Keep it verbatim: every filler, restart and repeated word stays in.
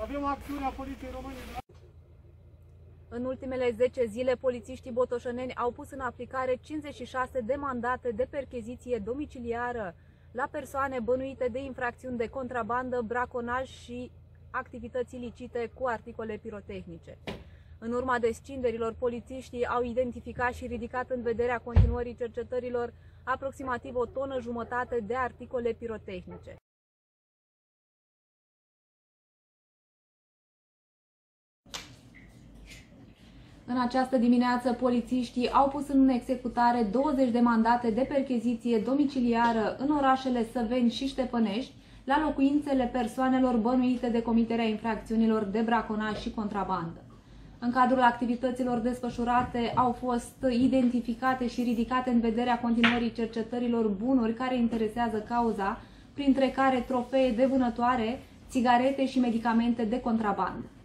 Avem acțiunea Poliției Române. În ultimele zece zile, polițiștii botoșăneni au pus în aplicare cincizeci și șase de mandate de percheziție domiciliară la persoane bănuite de infracțiuni de contrabandă, braconaj și activități ilicite cu articole pirotehnice. În urma descinderilor, polițiștii au identificat și ridicat în vederea continuării cercetărilor aproximativ o tonă jumătate de articole pirotehnice. În această dimineață, polițiștii au pus în executare douăzeci de mandate de percheziție domiciliară în orașele Săveni și Ștepănești, la locuințele persoanelor bănuite de comiterea infracțiunilor de braconaj și contrabandă. În cadrul activităților desfășurate au fost identificate și ridicate în vederea continuării cercetărilor bunuri care interesează cauza, printre care trofee de vânătoare, țigarete și medicamente de contrabandă.